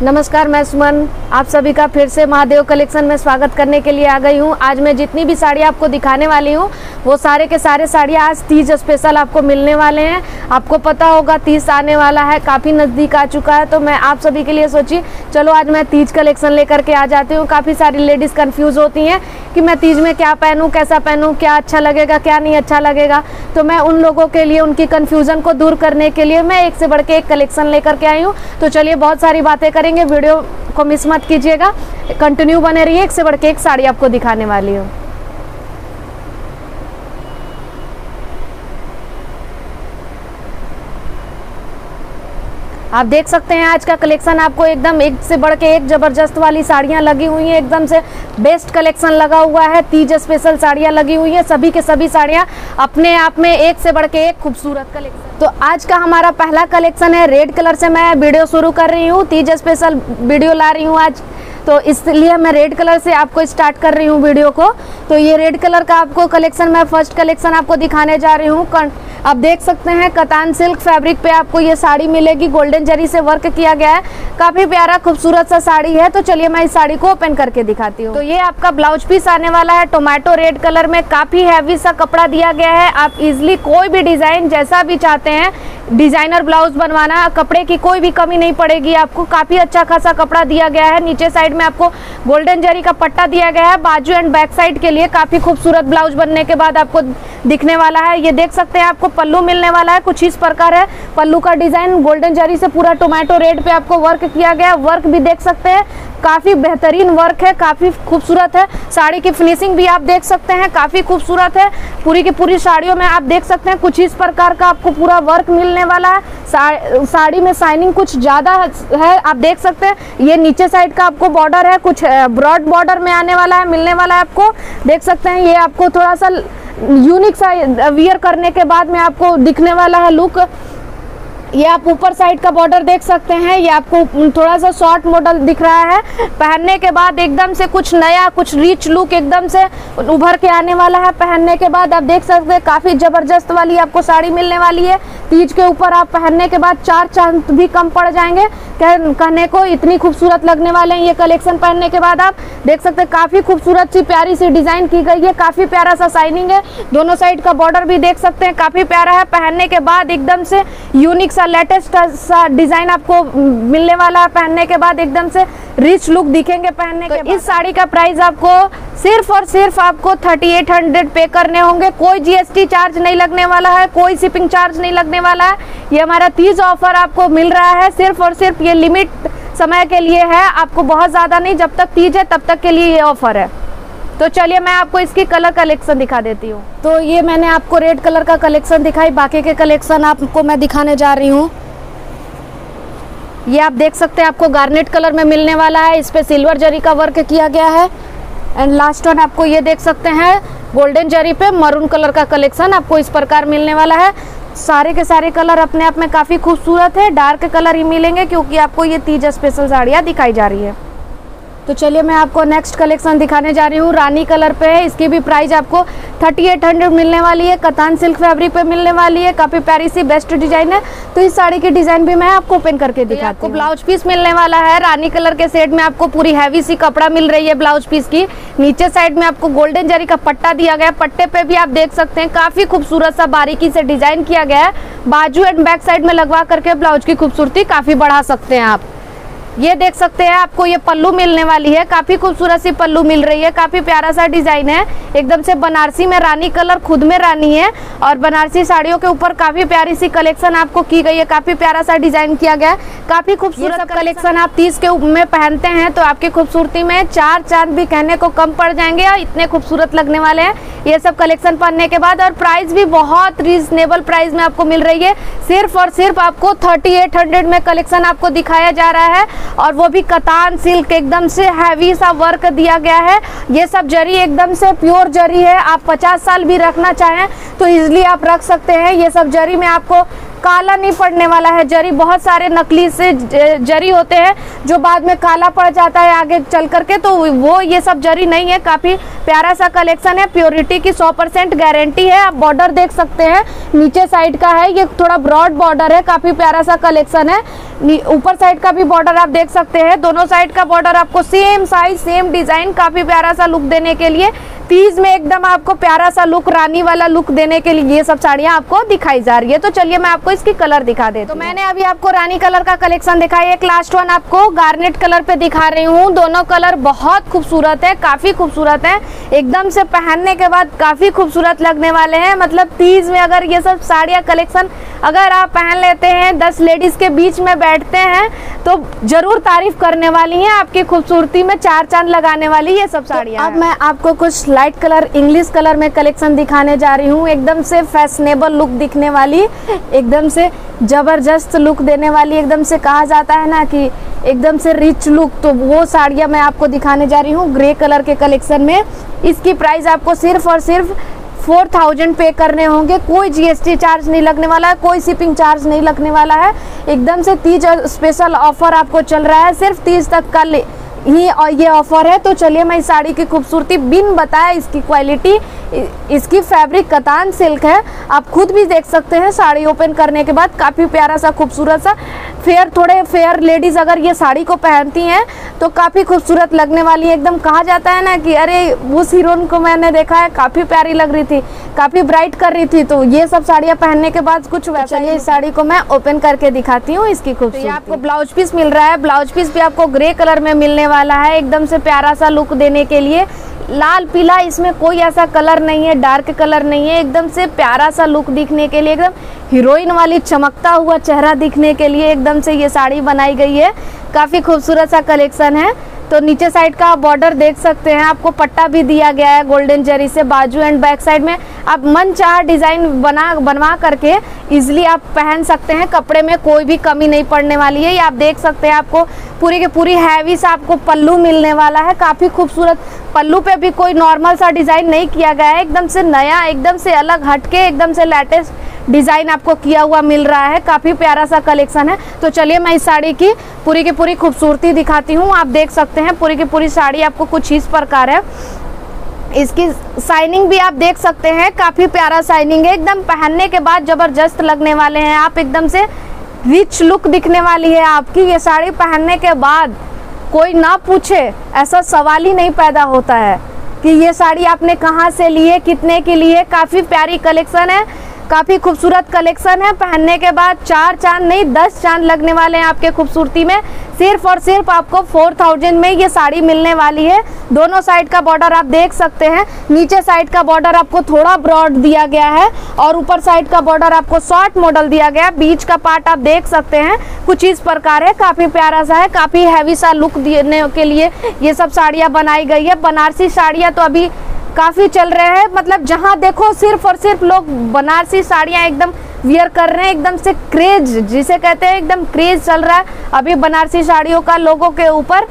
नमस्कार, मैं सुमन आप सभी का फिर से महादेव कलेक्शन में स्वागत करने के लिए आ गई हूँ। आज मैं जितनी भी साड़ी आपको दिखाने वाली हूँ वो सारे के सारे साड़ियाँ आज तीज स्पेशल आपको मिलने वाले हैं। आपको पता होगा तीज आने वाला है, काफ़ी नज़दीक आ चुका है, तो मैं आप सभी के लिए सोची चलो आज मैं तीज कलेक्शन लेकर के आ जाती हूँ। काफ़ी सारी लेडीज़ कन्फ्यूज़ होती हैं कि मैं तीज में क्या पहनूँ, कैसा पहनूँ, क्या अच्छा लगेगा, क्या नहीं अच्छा लगेगा। तो मैं उन लोगों के लिए उनकी कन्फ्यूज़न को दूर करने के लिए मैं एक से बढ़ के एक कलेक्शन लेकर के आई हूँ। तो चलिए बहुत सारी बातें करेंगे, वीडियो को मिस मत कीजिएगा, कंटिन्यू बने रहिए। एक से बढ़ के एक साड़ी आपको दिखाने वाली हूँ। आप देख सकते हैं आज का कलेक्शन आपको एकदम एक से बढ़ के एक ज़बरदस्त वाली साड़ियाँ लगी हुई हैं, एकदम से बेस्ट कलेक्शन लगा हुआ है। तीज स्पेशल साड़ियाँ लगी हुई हैं, सभी के सभी साड़ियाँ अपने आप में एक से बढ़ के एक खूबसूरत कलेक्शन। तो आज का हमारा पहला कलेक्शन है, रेड कलर से मैं वीडियो शुरू कर रही हूँ, तीज स्पेशल वीडियो ला रही हूँ आज, तो इसलिए मैं रेड कलर से आपको स्टार्ट कर रही हूँ वीडियो को। तो ये रेड कलर का आपको कलेक्शन, मैं फर्स्ट कलेक्शन आपको दिखाने जा रही हूँ। आप देख सकते हैं कतान सिल्क फैब्रिक पे आपको ये साड़ी मिलेगी, गोल्डन जरी से वर्क किया गया है, काफ़ी प्यारा खूबसूरत सा साड़ी है। तो चलिए मैं इस साड़ी को ओपन करके दिखाती हूँ। तो ये आपका ब्लाउज पीस आने वाला है टोमेटो रेड कलर में, काफ़ी हैवी सा कपड़ा दिया गया है। आप इजिली कोई भी डिज़ाइन जैसा भी चाहते हैं डिज़ाइनर ब्लाउज बनवाना, कपड़े की कोई भी कमी नहीं पड़ेगी आपको। काफ़ी अच्छा खासा कपड़ा दिया गया है। नीचे साइड में आपको गोल्डन जरी का पट्टा दिया गया है, बाजू एंड बैक साइड के लिए काफ़ी खूबसूरत ब्लाउज बनने के बाद आपको दिखने वाला है। ये देख सकते हैं आपको पल्लू मिलने वाला है, कुछ इस प्रकार है पल्लू का डिज़ाइन। गोल्डन जरी से पूरा टोमेटो रेड पे आपको वर्क किया गया, वर्क भी देख सकते हैं काफ़ी बेहतरीन वर्क है, काफ़ी खूबसूरत है। साड़ी की फिनिशिंग भी आप देख सकते हैं काफ़ी खूबसूरत है। पूरी की पूरी साड़ियों में आप देख सकते हैं कुछ इस प्रकार का आपको पूरा वर्क मिलने वाला है। साड़ी में शाइनिंग कुछ ज़्यादा है, आप देख सकते हैं। ये नीचे साइड का आपको बॉर्डर है, कुछ ब्रॉड बॉर्डर में आने वाला है, मिलने वाला है आपको। देख सकते हैं ये आपको थोड़ा सा यूनिक सा वियर करने के बाद में आपको दिखने वाला है लुक। ये आप ऊपर साइड का बॉर्डर देख सकते हैं, ये आपको थोड़ा सा शॉर्ट मॉडल दिख रहा है। पहनने के बाद एकदम से कुछ नया, कुछ रिच लुक एकदम से उभर के आने वाला है। पहनने के बाद आप देख सकते हैं काफ़ी ज़बरदस्त वाली आपको साड़ी मिलने वाली है। तीज के ऊपर आप पहनने के बाद 4 चांद भी कम पड़ जाएंगे कहने को, इतनी खूबसूरत लगने वाले हैं ये कलेक्शन। पहनने के बाद आप देख सकते हैं काफ़ी खूबसूरत सी प्यारी सी डिज़ाइन की गई है, काफ़ी प्यारा सा शाइनिंग है। दोनों साइड का बॉर्डर भी देख सकते हैं काफ़ी प्यारा है। पहनने के बाद एकदम से यूनिक सा लेटेस्ट सा डिज़ाइन आपको मिलने वाला है। पहनने के बाद एकदम से रिच लुक दिखेंगे पहनने के बाद। इस साड़ी का प्राइस आपको सिर्फ और सिर्फ आपको 3800 पे करने होंगे। कोई जीएसटी चार्ज नहीं लगने वाला है, कोई शिपिंग चार्ज नहीं लगने वाला है। ये हमारा तीज ऑफर आपको मिल रहा है सिर्फ और सिर्फ, ये लिमिट समय के लिए है, आपको बहुत ज़्यादा नहीं, जब तक तीज है तब तक के लिए ये ऑफर है। तो चलिए मैं आपको इसकी कलर कलेक्शन दिखा देती हूँ। तो ये मैंने आपको रेड कलर का कलेक्शन दिखाई, बाकी के कलेक्शन आपको मैं दिखाने जा रही हूँ। ये आप देख सकते हैं आपको गार्नेट कलर में मिलने वाला है, इस पे सिल्वर जरी का वर्क किया गया है। एंड लास्ट वन आपको ये देख सकते हैं गोल्डन जरी पे मरून कलर का कलेक्शन आपको इस प्रकार मिलने वाला है। सारे के सारे कलर अपने आप में काफ़ी खूबसूरत है, डार्क कलर ही मिलेंगे क्योंकि आपको ये तीज स्पेशल साड़ियाँ दिखाई जा रही है। तो चलिए मैं आपको नेक्स्ट कलेक्शन दिखाने जा रही हूँ, रानी कलर पे है। इसकी भी प्राइस आपको 3800 मिलने वाली है, कतान सिल्क फैब्रिक पे मिलने वाली है, काफ़ी प्यारी सी बेस्ट डिजाइन है। तो इस साड़ी की डिजाइन भी मैं आपको ओपन करके दिखाती हूँ। आपको ब्लाउज पीस मिलने वाला है रानी कलर के सेट में, आपको पूरी हैवी सी कपड़ा मिल रही है ब्लाउज पीस की। नीचे साइड में आपको गोल्डन जरी का पट्टा दिया गया है, पट्टे पे भी आप देख सकते हैं काफ़ी खूबसूरत सा बारीकी से डिजाइन किया गया है। बाजू एंड बैक साइड में लगवा करके ब्लाउज की खूबसूरती काफ़ी बढ़ा सकते हैं आप। ये देख सकते हैं आपको ये पल्लू मिलने वाली है, काफ़ी खूबसूरत सी पल्लू मिल रही है, काफ़ी प्यारा सा डिज़ाइन है। एकदम से बनारसी में रानी कलर खुद में रानी है, और बनारसी साड़ियों के ऊपर काफ़ी प्यारी सी कलेक्शन आपको की गई है, काफ़ी प्यारा सा डिज़ाइन किया गया है, काफ़ी खूबसूरत कलेक्शन। आप तीज के में पहनते हैं तो आपकी खूबसूरती में 4 चांद भी कहने को कम पड़ जाएंगे, और इतने खूबसूरत लगने वाले हैं ये सब कलेक्शन पहनने के बाद। और प्राइस भी बहुत रीजनेबल प्राइस में आपको मिल रही है, सिर्फ और सिर्फ आपको 3800 में कलेक्शन आपको दिखाया जा रहा है। और वो भी कतान सिल्क, एकदम से हैवी सा वर्क दिया गया है। ये सब जरी एकदम से प्योर जरी है, आप 50 साल भी रखना चाहें तो इजीली आप रख सकते हैं। ये सब जरी में आपको काला नहीं पड़ने वाला है। जरी बहुत सारे नकली से जरी होते हैं जो बाद में काला पड़ जाता है आगे चल करके, तो वो ये सब जरी नहीं है। काफ़ी प्यारा सा कलेक्शन है, प्योरिटी की 100% गारंटी है। आप बॉर्डर देख सकते हैं, नीचे साइड का है, ये थोड़ा ब्रॉड बॉर्डर है, काफ़ी प्यारा सा कलेक्शन है। ऊपर साइड का भी बॉर्डर आप देख सकते हैं, दोनों साइड का बॉर्डर आपको सेम साइज सेम डिज़ाइन, काफ़ी प्यारा सा लुक देने के लिए, तीज में एकदम आपको प्यारा सा लुक, रानी वाला लुक देने के लिए ये सब साड़ियाँ आपको दिखाई जा रही है। तो चलिए मैं आपको इसकी कलर दिखा देती हूँ। तो मैंने अभी आपको रानी कलर का कलेक्शन दिखाया, एक लास्ट वन आपको गार्नेट कलर पे दिखा रही हूँ। दोनों कलर बहुत खूबसूरत है, काफ़ी खूबसूरत है, एकदम से पहनने के बाद काफ़ी खूबसूरत लगने वाले हैं। मतलब तीज में अगर ये सब साड़ियाँ कलेक्शन अगर आप पहन लेते हैं, 10 लेडीज़ के बीच में बैठते हैं तो ज़रूर तारीफ करने वाली हैं, आपकी खूबसूरती में 4 चांद लगाने वाली ये सब साड़ियाँ। अब मैं आपको कुछ लाइट कलर, इंग्लिश कलर में कलेक्शन दिखाने जा रही हूँ। एकदम से फैशनेबल लुक दिखने वाली, एकदम से ज़बरदस्त लुक देने वाली, एकदम से कहा जाता है ना कि एकदम से रिच लुक, तो वो साड़ियाँ मैं आपको दिखाने जा रही हूँ ग्रे कलर के कलेक्शन में। इसकी प्राइस आपको सिर्फ और सिर्फ 4000 पे करने होंगे, कोई GST चार्ज नहीं लगने वाला है, कोई शिपिंग चार्ज नहीं लगने वाला है। एकदम से तीज स्पेशल ऑफर आपको चल रहा है, सिर्फ तीज तक का ही और ये ऑफर है। तो चलिए मैं इस साड़ी की खूबसूरती बिन बताए, इसकी क्वालिटी, इसकी फैब्रिक कतान सिल्क है, आप खुद भी देख सकते हैं साड़ी ओपन करने के बाद। काफ़ी प्यारा सा खूबसूरत सा थोड़े फेयर लेडीज़ अगर ये साड़ी को पहनती हैं तो काफ़ी खूबसूरत लगने वाली है। एकदम कहा जाता है ना कि अरे उस हीरोइन को मैंने देखा है, काफ़ी प्यारी लग रही थी, काफ़ी ब्राइट कर रही थी, तो ये सब साड़ियाँ पहनने के बाद कुछ वैसा। चलिए इस साड़ी को मैं ओपन करके दिखाती हूँ इसकी खूबसूरती। तो आपको ब्लाउज पीस मिल रहा है, ब्लाउज पीस भी आपको ग्रे कलर में मिलने वाला है, एकदम से प्यारा सा लुक देने के लिए। लाल पीला इसमें कोई ऐसा कलर नहीं है, डार्क कलर नहीं है, एकदम से प्यारा सा लुक दिखने के लिए, एकदम हीरोइन वाली चमकता हुआ चेहरा दिखने के लिए एकदम से ये साड़ी बनाई गई है। काफ़ी खूबसूरत सा कलेक्शन है। तो नीचे साइड का बॉर्डर देख सकते हैं, आपको पट्टा भी दिया गया है गोल्डन जरी से। बाजू एंड बैक साइड में आप मन चाह डिज़ाइन बनवा करके इजीली आप पहन सकते हैं, कपड़े में कोई भी कमी नहीं पड़ने वाली है। ये आप देख सकते हैं, आपको पूरी के पूरी हैवी सा आपको पल्लू मिलने वाला है, काफ़ी खूबसूरत। पल्लू पे भी कोई नॉर्मल सा डिज़ाइन नहीं किया गया है, एकदम से नया, एकदम से अलग हटके, एकदम से लेटेस्ट डिज़ाइन आपको किया हुआ मिल रहा है। काफ़ी प्यारा सा कलेक्शन है। तो चलिए मैं इस साड़ी की पूरी खूबसूरती दिखाती हूँ। आप देख सकते हैं पूरी की पूरी साड़ी आपको कुछ इस प्रकार है। इसकी शाइनिंग भी आप देख सकते हैं, काफ़ी प्यारा शाइनिंग है, एकदम पहनने के बाद ज़बरदस्त लगने वाले हैं आप, एकदम से रिच लुक दिखने वाली है आपकी। ये साड़ी पहनने के बाद कोई ना पूछे ऐसा सवाल ही नहीं पैदा होता है कि ये साड़ी आपने कहाँ से ली है, कितने की ली है। काफ़ी प्यारी कलेक्शन है, काफ़ी खूबसूरत कलेक्शन है। पहनने के बाद 4 चांद नहीं 10 चांद लगने वाले हैं आपके खूबसूरती में। सिर्फ और सिर्फ आपको 4000 में ये साड़ी मिलने वाली है। दोनों साइड का बॉर्डर आप देख सकते हैं, नीचे साइड का बॉर्डर आपको थोड़ा ब्रॉड दिया गया है और ऊपर साइड का बॉर्डर आपको शॉर्ट मॉडल दिया गया है। बीच का पार्ट आप देख सकते हैं कुछ इस प्रकार है, काफ़ी प्यारा सा है, काफ़ी हैवी सा लुक देने के लिए ये सब साड़ियाँ बनाई गई है। बनारसी साड़ियाँ तो अभी काफ़ी चल रहे हैं, मतलब जहाँ देखो सिर्फ और सिर्फ लोग बनारसी साड़ियाँ एकदम वियर कर रहे हैं, एकदम से क्रेज जिसे कहते हैं, एकदम क्रेज चल रहा है अभी बनारसी साड़ियों का लोगों के ऊपर।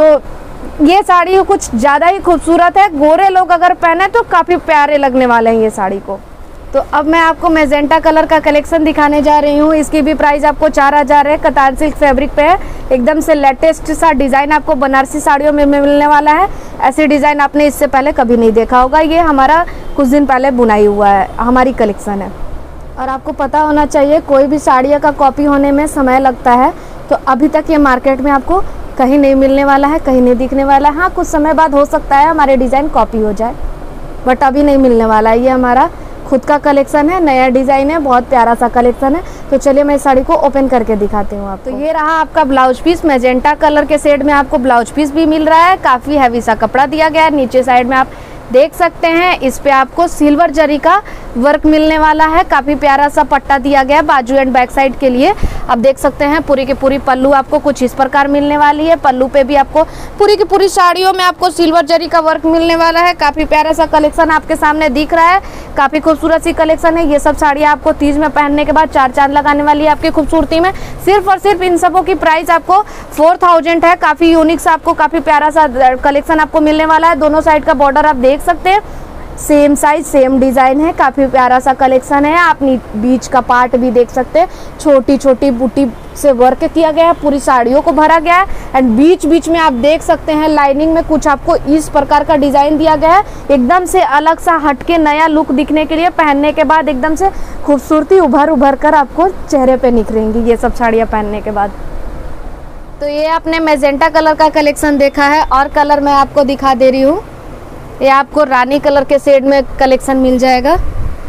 तो ये साड़ी कुछ ज़्यादा ही खूबसूरत है, गोरे लोग अगर पहने तो काफ़ी प्यारे लगने वाले हैं ये साड़ी को। तो अब मैं आपको मैजेंटा कलर का कलेक्शन दिखाने जा रही हूँ। इसकी भी प्राइस आपको 4000 है, कतार सिल्क फैब्रिक पे है, एकदम से लेटेस्ट सा डिज़ाइन आपको बनारसी साड़ियों में मिलने वाला है। ऐसी डिज़ाइन आपने इससे पहले कभी नहीं देखा होगा, ये हमारा कुछ दिन पहले बुनाई हुआ है, हमारी कलेक्शन है। और आपको पता होना चाहिए कोई भी साड़ियों का कॉपी होने में समय लगता है, तो अभी तक ये मार्केट में आपको कहीं नहीं मिलने वाला है, कहीं नहीं दिखने वाला है। हाँ, कुछ समय बाद हो सकता है हमारे डिज़ाइन कॉपी हो जाए, बट अभी नहीं मिलने वाला है। ये हमारा खुद का कलेक्शन है, नया डिज़ाइन है, बहुत प्यारा सा कलेक्शन है। तो चलिए मैं इस साड़ी को ओपन करके दिखाती हूँ आपको। तो ये रहा आपका ब्लाउज पीस, मैजेंटा कलर के शेड में आपको ब्लाउज पीस भी मिल रहा है, काफ़ी हैवी सा कपड़ा दिया गया है। नीचे साइड में आप देख सकते हैं, इस पे आपको सिल्वर जरी का वर्क मिलने वाला है, काफ़ी प्यारा सा पट्टा दिया गया है बाजू एंड बैक साइड के लिए। आप देख सकते हैं पूरी की पूरी पल्लू आपको कुछ इस प्रकार मिलने वाली है। पल्लू पे भी आपको पूरी की पूरी साड़ियों में आपको सिल्वर जरी का वर्क मिलने वाला है। काफ़ी प्यारा सा कलेक्शन आपके सामने दिख रहा है, काफ़ी खूबसूरत सी कलेक्शन है। ये सब साड़ियाँ आपको तीज में पहनने के बाद 4 चांद लगाने वाली है आपकी खूबसूरती में। सिर्फ और सिर्फ इन सबों की प्राइस आपको 4000 है। काफ़ी यूनिक सा आपको काफ़ी प्यारा सा कलेक्शन आपको मिलने वाला है। दोनों साइड का बॉर्डर आप देख सकते हैं, सेम साइज सेम डिज़ाइन है, काफ़ी प्यारा सा कलेक्शन है। आप बीच का पार्ट भी देख सकते हैं, छोटी छोटी बूटी से वर्क किया गया है, पूरी साड़ियों को भरा गया है। एंड बीच बीच में आप देख सकते हैं लाइनिंग में कुछ आपको इस प्रकार का डिज़ाइन दिया गया है, एकदम से अलग सा हटके नया लुक दिखने के लिए। पहनने के बाद एकदम से खूबसूरती उभर कर आपको चेहरे पे निखरेंगी ये सब साड़ियाँ पहनने के बाद। तो ये आपने मैजेंटा कलर का कलेक्शन देखा है, और कलर मैं आपको दिखा दे रही हूँ। ये आपको रानी कलर के शेड में कलेक्शन मिल जाएगा।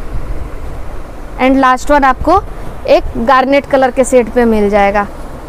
एंड लास्ट वन आपको एक गार्नेट कलर के शेड पे मिल जाएगा।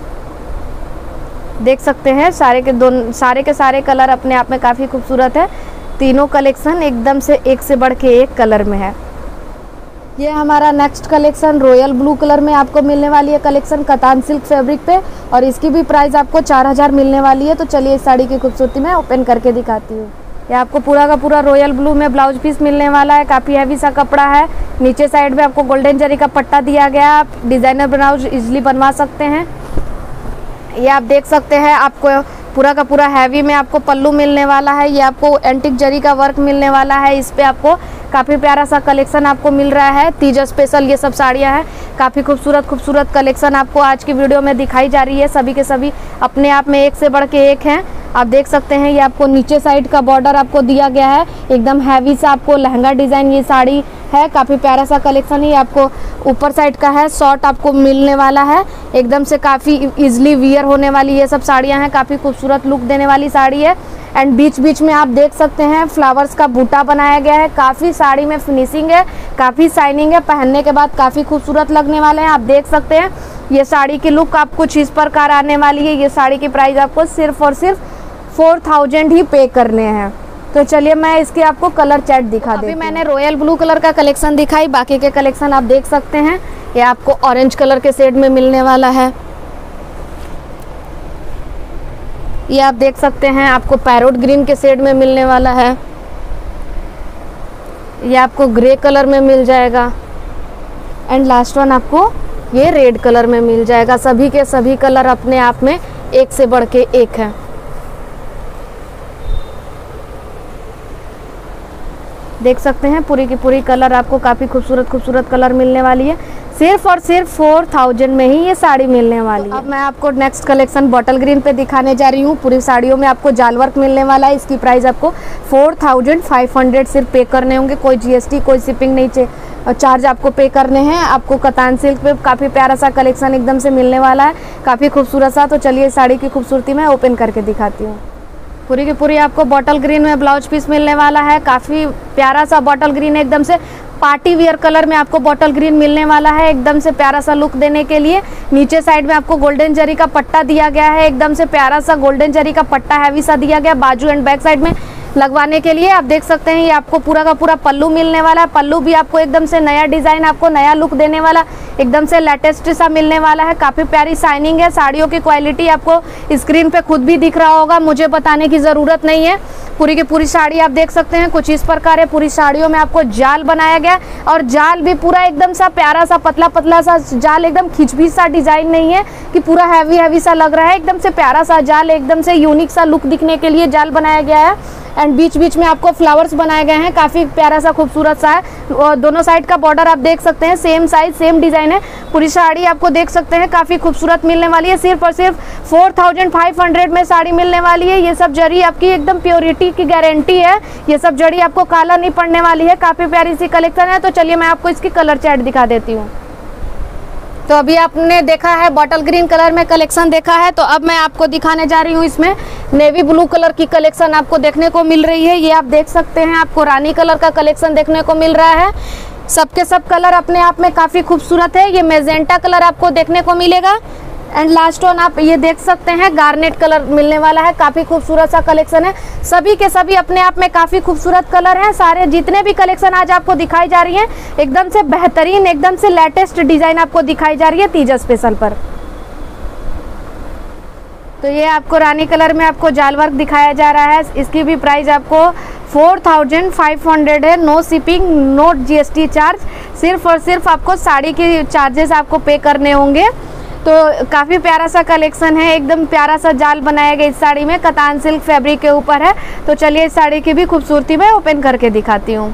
देख सकते हैं सारे के सारे कलर अपने आप में काफ़ी खूबसूरत है। तीनों कलेक्शन एकदम से एक से बढ़ के एक कलर में है। ये हमारा next collection royal blue colour में आपको मिलने वाली है कलेक्शन, कतान सिल्क फैब्रिक पे, और इसकी भी प्राइस आपको 4000 मिलने वाली है। तो चलिए इस साड़ी की खूबसूरती मैं ओपन करके दिखाती हूँ। ये आपको पूरा का पूरा रॉयल ब्लू में ब्लाउज पीस मिलने वाला है, काफ़ी हैवी सा कपड़ा है। नीचे साइड में आपको गोल्डन जरी का पट्टा दिया गया है, आप डिज़ाइनर ब्लाउज इजीली बनवा सकते हैं। ये आप देख सकते हैं आपको पूरा का पूरा हैवी में आपको पल्लू मिलने वाला है। ये आपको एंटिक जरी का वर्क मिलने वाला है। इस पे आपको काफ़ी प्यारा सा कलेक्शन आपको मिल रहा है। तीज स्पेशल ये सब साड़ियाँ हैं, काफ़ी खूबसूरत कलेक्शन आपको आज की वीडियो में दिखाई जा रही है। सभी के सभी अपने आप में एक से बढ़ के एक हैं। आप देख सकते हैं ये आपको नीचे साइड का बॉर्डर आपको दिया गया है, एकदम हैवी सा आपको लहंगा डिज़ाइन ये साड़ी है, काफ़ी प्यारा सा कलेक्शन है। आपको ऊपर साइड का है, शॉर्ट आपको मिलने वाला है, एकदम से काफ़ी इजीली वियर होने वाली ये सब साड़ियाँ हैं, काफ़ी खूबसूरत लुक देने वाली साड़ी है। एंड बीच बीच में आप देख सकते हैं फ्लावर्स का बूटा बनाया गया है, काफ़ी साड़ी में फिनिशिंग है, काफ़ी शाइनिंग है, पहनने के बाद काफ़ी खूबसूरत लगने वाले हैं। आप देख सकते हैं ये साड़ी की लुक आप कुछ इस प्रकार आने वाली है। ये साड़ी की प्राइस आपको सिर्फ और सिर्फ 4000 ही पे करने हैं। तो चलिए मैं इसके आपको कलर चार्ट दिखा देती हूँ। अभी मैंने रॉयल ब्लू कलर का कलेक्शन दिखाई, बाकी के कलेक्शन आप देख सकते हैं। ये आपको ऑरेंज कलर के शेड में मिलने वाला है। ये आप देख सकते हैं आपको पैरोट ग्रीन के शेड में मिलने वाला है। ये आपको ग्रे कलर में मिल जाएगा। एंड लास्ट वन आपको ये रेड कलर में मिल जाएगा। सभी के सभी कलर अपने आप में एक से बढ़ के एक है। देख सकते हैं पूरी की पूरी कलर आपको काफ़ी खूबसूरत कलर मिलने वाली है। सिर्फ और सिर्फ 4000 में ही ये साड़ी मिलने वाली है। अब मैं आपको नेक्स्ट कलेक्शन बॉटल ग्रीन पे दिखाने जा रही हूँ। पूरी साड़ियों में आपको जाल वर्क मिलने वाला है। इसकी प्राइस आपको 4500 सिर्फ पे करने होंगे। कोई GST कोई शिपिंग नहीं चार्ज आपको पे करने हैं। आपको कतान सिल्क पे काफ़ी प्यारा सा कलेक्शन एकदम से मिलने वाला है, काफ़ी खूबसूरत सा। तो चलिए साड़ी की खूबसूरती मैं ओपन करके दिखाती हूँ। पूरी की पूरी आपको बॉटल ग्रीन में ब्लाउज पीस मिलने वाला है, काफ़ी प्यारा सा बॉटल ग्रीन है, एकदम से पार्टी वियर कलर में आपको बॉटल ग्रीन मिलने वाला है, एकदम से प्यारा सा लुक देने के लिए। नीचे साइड में आपको गोल्डन जरी का पट्टा दिया गया है, एकदम से प्यारा सा गोल्डन जरी का पट्टा हैवी सा दिया गया बाजू एंड बैक साइड में लगवाने के लिए। आप देख सकते हैं ये आपको पूरा का पूरा पल्लू मिलने वाला है। पल्लू भी आपको एकदम से नया डिज़ाइन, आपको नया लुक देने वाला, एकदम से लेटेस्ट सा मिलने वाला है। काफ़ी प्यारी शाइनिंग है। साड़ियों की क्वालिटी आपको स्क्रीन पे खुद भी दिख रहा होगा, मुझे बताने की ज़रूरत नहीं है। पूरी की पूरी साड़ी आप देख सकते हैं कुछ इस प्रकार है। पूरी साड़ियों में आपको जाल बनाया गया, और जाल भी पूरा एकदम सा प्यारा सा पतला सा जाल, एकदम खिंचवी सा डिज़ाइन नहीं है कि पूरा हैवी सा लग रहा है। एकदम से प्यारा सा जाल, एकदम से यूनिक सा लुक दिखने के लिए जाल बनाया गया है। एंड बीच बीच में आपको फ्लावर्स बनाए गए हैं, काफ़ी प्यारा सा खूबसूरत सा है। और दोनों साइड का बॉर्डर आप देख सकते हैं, सेम साइज सेम डिज़ाइन है। पूरी साड़ी आपको देख सकते हैं काफ़ी खूबसूरत मिलने वाली है। सिर्फ और सिर्फ 4500 में साड़ी मिलने वाली है। ये सब जरी आपकी एकदम प्योरिटी की गारंटी है, ये सब जड़ी आपको काला नहीं पड़ने वाली है। काफ़ी प्यारी सी कलेक्शन है। तो चलिए मैं आपको इसकी कलर चार्ट दिखा देती हूँ। तो अभी आपने देखा है बॉटल ग्रीन कलर में कलेक्शन देखा है, तो अब मैं आपको दिखाने जा रही हूँ इसमें नेवी ब्लू कलर की कलेक्शन आपको देखने को मिल रही है। ये आप देख सकते हैं आपको रानी कलर का कलेक्शन देखने को मिल रहा है। सबके सब कलर अपने आप में काफ़ी खूबसूरत है। ये मैजेंटा कलर आपको देखने को मिलेगा। एंड लास्ट वन आप ये देख सकते हैं गार्नेट कलर मिलने वाला है, काफ़ी खूबसूरत सा कलेक्शन है। सभी के सभी अपने आप में काफ़ी खूबसूरत कलर हैं। सारे जितने भी कलेक्शन आज आपको दिखाई जा रही हैं एकदम से बेहतरीन, एकदम से लेटेस्ट डिज़ाइन आपको दिखाई जा रही है तीज स्पेशल पर। तो ये आपको रानी कलर में आपको जाल वर्क दिखाया जा रहा है। इसकी भी प्राइस आपको 4500 है, no shipping no GST charge. सिर्फ और सिर्फ आपको साड़ी के चार्जेस आपको पे करने होंगे। तो काफ़ी प्यारा सा कलेक्शन है, एकदम प्यारा सा जाल बनाया गया इस साड़ी में, कतान सिल्क फैब्रिक के ऊपर है। तो चलिए इस साड़ी की भी खूबसूरती मैं ओपन करके दिखाती हूँ।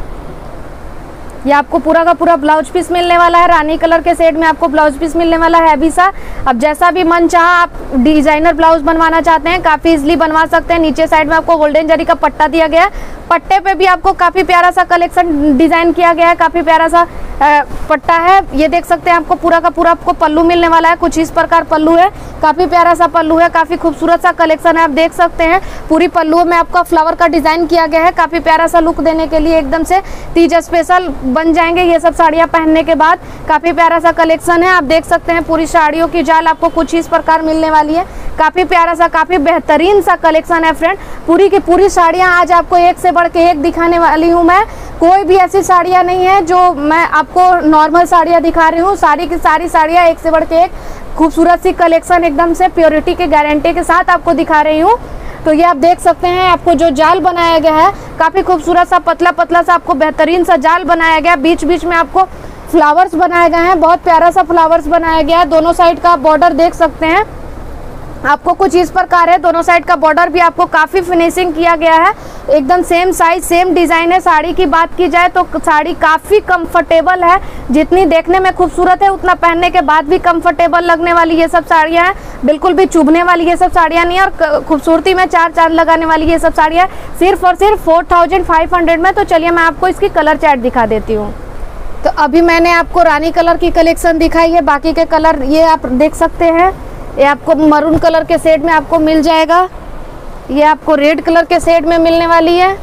ये आपको पूरा का पूरा ब्लाउज पीस मिलने वाला है, रानी कलर के सेट में आपको ब्लाउज पीस मिलने वाला है हैवी सा। अब जैसा भी मन चाहा आप डिजाइनर ब्लाउज बनवाना चाहते हैं काफ़ी इजीली बनवा सकते हैं। नीचे साइड में आपको गोल्डन जरी का पट्टा दिया गया है, पट्टे पे भी आपको काफ़ी प्यारा सा कलेक्शन डिज़ाइन किया गया है, काफ़ी प्यारा सा पट्टा है। ये देख सकते हैं आपको पूरा का पूरा आपको पल्लू मिलने वाला है, कुछ इस प्रकार पल्लू है, काफ़ी प्यारा सा पल्लू है, काफ़ी खूबसूरत सा कलेक्शन है। आप देख सकते हैं पूरी पल्लू में आपका फ्लावर का डिज़ाइन किया गया है, काफ़ी प्यारा सा लुक देने के लिए एकदम से तीज स्पेशल बन जाएंगे ये सब साड़ियाँ पहनने के बाद। काफ़ी प्यारा सा कलेक्शन है, आप देख सकते हैं पूरी साड़ियों की जाल आपको कुछ इस प्रकार मिलने वाली है, काफ़ी प्यारा सा काफ़ी बेहतरीन सा कलेक्शन है फ्रेंड। पूरी की पूरी साड़ियाँ आज आपको एक से बढ़ के एक दिखाने वाली हूँ मैं, कोई भी ऐसी साड़ियाँ नहीं है जो मैं आपको नॉर्मल साड़ियाँ दिखा रही हूँ, सारी की सारी साड़ियाँ एक से बढ़ के एक खूबसूरत सी कलेक्शन एकदम से प्योरिटी के गारंटी के साथ आपको दिखा रही हूँ। तो ये आप देख सकते हैं आपको जो जाल बनाया गया है काफ़ी खूबसूरत सा पतला पतला सा आपको बेहतरीन सा जाल बनाया गया, बीच बीच में आपको फ्लावर्स बनाए गए हैं, बहुत प्यारा सा फ्लावर्स बनाया गया है। दोनों साइड का बॉर्डर देख सकते हैं आपको कुछ इस प्रकार है, दोनों साइड का बॉर्डर भी आपको काफ़ी फिनिशिंग किया गया है, एकदम सेम साइज सेम डिज़ाइन है। साड़ी की बात की जाए तो साड़ी काफ़ी कंफर्टेबल है, जितनी देखने में खूबसूरत है उतना पहनने के बाद भी कंफर्टेबल लगने वाली ये सब साड़ियाँ हैं, बिल्कुल भी चुभने वाली ये सब साड़ियाँ नहीं है और खूबसूरती में चार चांद लगाने वाली ये सब साड़ियाँ सिर्फ और सिर्फ 4500 में। तो चलिए मैं आपको इसकी कलर चार्ट दिखा देती हूँ। तो अभी मैंने आपको रानी कलर की कलेक्शन दिखाई है, बाकी के कलर ये आप देख सकते हैं, ये आपको मरून कलर के सेट में आपको मिल जाएगा, ये आपको रेड कलर के सेट में मिलने वाली है,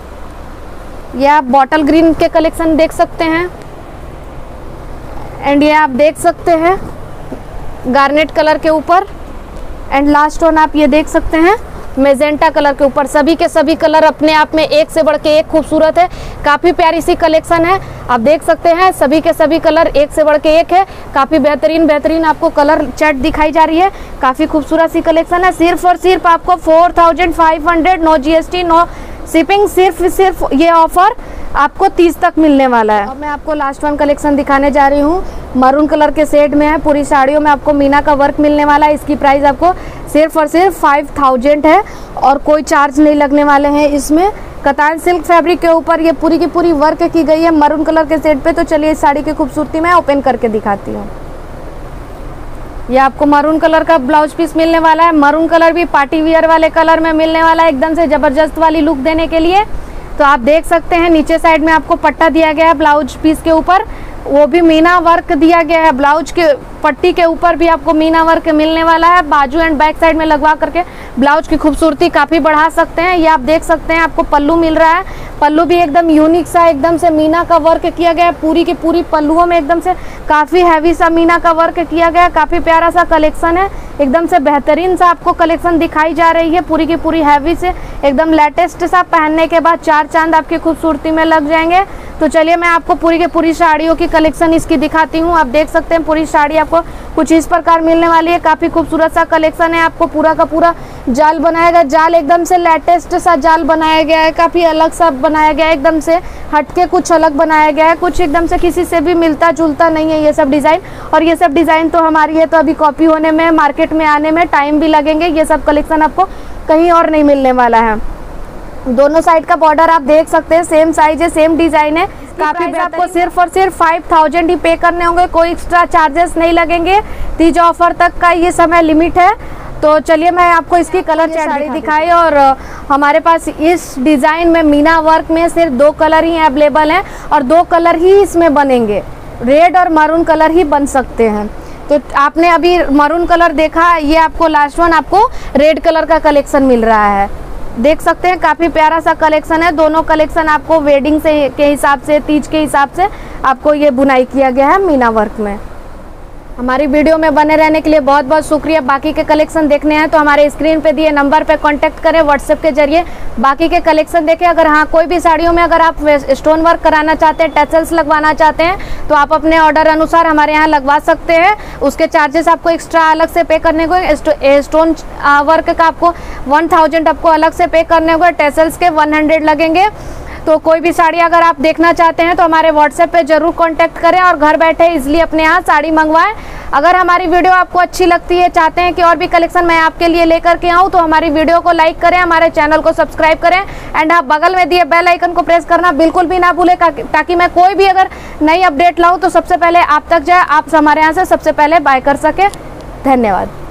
ये आप बॉटल ग्रीन के कलेक्शन देख सकते हैं, एंड ये आप देख सकते हैं गार्नेट कलर के ऊपर, एंड लास्ट वन आप ये देख सकते हैं मेजेंटा कलर के ऊपर। सभी के सभी कलर अपने आप में एक से बढ़ के एक खूबसूरत है, काफ़ी प्यारी सी कलेक्शन है। आप देख सकते हैं सभी के सभी कलर एक से बढ़ के एक है, काफ़ी बेहतरीन बेहतरीन आपको कलर चार्ट दिखाई जा रही है, काफ़ी खूबसूरत सी कलेक्शन है। सिर्फ और सिर्फ आपको 4500, नो GST नो शिपिंग, सिर्फ ये ऑफर आपको 30 तक मिलने वाला है। अब मैं आपको लास्ट वन कलेक्शन दिखाने जा रही हूँ, मरून कलर के सेट में है, पूरी साड़ियों में आपको मीना का वर्क मिलने वाला है। इसकी प्राइस आपको सिर्फ और सिर्फ 5000 है और कोई चार्ज नहीं लगने वाले हैं इसमें। कतान सिल्क फैब्रिक के ऊपर ये पूरी की पूरी वर्क की गई है मरून कलर के सेट पे। तो चलिए इस साड़ी की खूबसूरती मैं ओपन करके दिखाती हूँ। ये आपको मरून कलर का ब्लाउज पीस मिलने वाला है, मरून कलर भी पार्टी वियर वाले कलर में मिलने वाला है, एकदम से ज़बरदस्त वाली लुक देने के लिए। तो आप देख सकते हैं नीचे साइड में आपको पट्टा दिया गया है ब्लाउज पीस के ऊपर, वो भी मीना वर्क दिया गया है, ब्लाउज के पट्टी के ऊपर भी आपको मीना वर्क मिलने वाला है। बाजू एंड बैक साइड में लगवा करके ब्लाउज की खूबसूरती काफ़ी बढ़ा सकते हैं। ये आप देख सकते हैं आपको पल्लू मिल रहा है, पल्लू भी एकदम यूनिक सा एकदम से मीना का वर्क किया गया है, पूरी की पूरी पल्लुओं में एकदम से काफ़ी हैवी सा मीना का वर्क किया गया है, काफ़ी प्यारा सा कलेक्शन है, एकदम से बेहतरीन सा आपको कलेक्शन दिखाई जा रही है, पूरी की पूरी हैवी से एकदम लेटेस्ट सा, पहनने के बाद चार चांद आपकी खूबसूरती में लग जाएंगे। तो चलिए मैं आपको पूरी की पूरी साड़ियों की कलेक्शन इसकी दिखाती हूँ। आप देख सकते हैं पूरी साड़ी आपको कुछ इस प्रकार मिलने वाली है, काफ़ी खूबसूरत सा कलेक्शन है। आपको पूरा का पूरा जाल बनाया गया, जाल एकदम से लेटेस्ट सा जाल बनाया गया है, काफ़ी अलग सा बनाया गया है, एकदम से हटके कुछ अलग बनाया गया है, कुछ एकदम से किसी से भी मिलता जुलता नहीं है ये सब डिज़ाइन। और ये सब डिज़ाइन तो हमारी है, तो अभी कॉपी होने में मार्केट में आने में टाइम भी लगेंगे, ये सब कलेक्शन आपको कहीं और नहीं मिलने वाला है। दोनों साइड का बॉर्डर आप देख सकते हैं सेम साइज है, सेम डिजाइन है, काफी आपको सिर्फ और सिर्फ 5000 ही पे करने होंगे, कोई एक्स्ट्रा चार्जेस नहीं लगेंगे। तीज ऑफर तक का ये समय लिमिट है। तो चलिए मैं आपको इसकी कलर साड़ी दिखाई, और हमारे पास इस डिज़ाइन में मीना वर्क में सिर्फ 2 कलर ही अवेलेबल हैं और 2 कलर ही इसमें बनेंगे, रेड और मरून कलर ही बन सकते हैं। तो आपने अभी मरून कलर देखा, ये आपको लास्ट वन आपको रेड कलर का कलेक्शन मिल रहा है। देख सकते हैं काफ़ी प्यारा सा कलेक्शन है, दोनों कलेक्शन आपको वेडिंग से के हिसाब से, तीज के हिसाब से आपको ये बुनाई किया गया है मीना वर्क में। हमारी वीडियो में बने रहने के लिए बहुत बहुत शुक्रिया। बाकी के कलेक्शन देखने हैं तो हमारे स्क्रीन पे दिए नंबर पे कांटेक्ट करें, व्हाट्सएप के जरिए बाकी के कलेक्शन देखें। अगर हाँ कोई भी साड़ियों में अगर आप स्टोन वर्क कराना चाहते हैं, टैसल्स लगवाना चाहते हैं, तो आप अपने ऑर्डर अनुसार हमारे यहाँ लगवा सकते हैं। उसके चार्जेस आपको एक्स्ट्रा अलग से पे करने को, स्टोन वर्क का आपको 1000 आपको अलग से पे करने को, टैसल्स के 100 लगेंगे। तो कोई भी साड़ी अगर आप देखना चाहते हैं तो हमारे व्हाट्सएप पे जरूर कांटेक्ट करें और घर बैठे इजीली अपने यहाँ साड़ी मंगवाएं। अगर हमारी वीडियो आपको अच्छी लगती है, चाहते हैं कि और भी कलेक्शन मैं आपके लिए लेकर के आऊँ, तो हमारी वीडियो को लाइक करें, हमारे चैनल को सब्सक्राइब करें एंड आप बगल में दिए बेल आइकन को प्रेस करना बिल्कुल भी ना भूलें, ताकि मैं कोई भी अगर नई अपडेट लाऊँ तो सबसे पहले आप तक जाए, आप हमारे यहाँ से सबसे पहले बाय कर सके। धन्यवाद।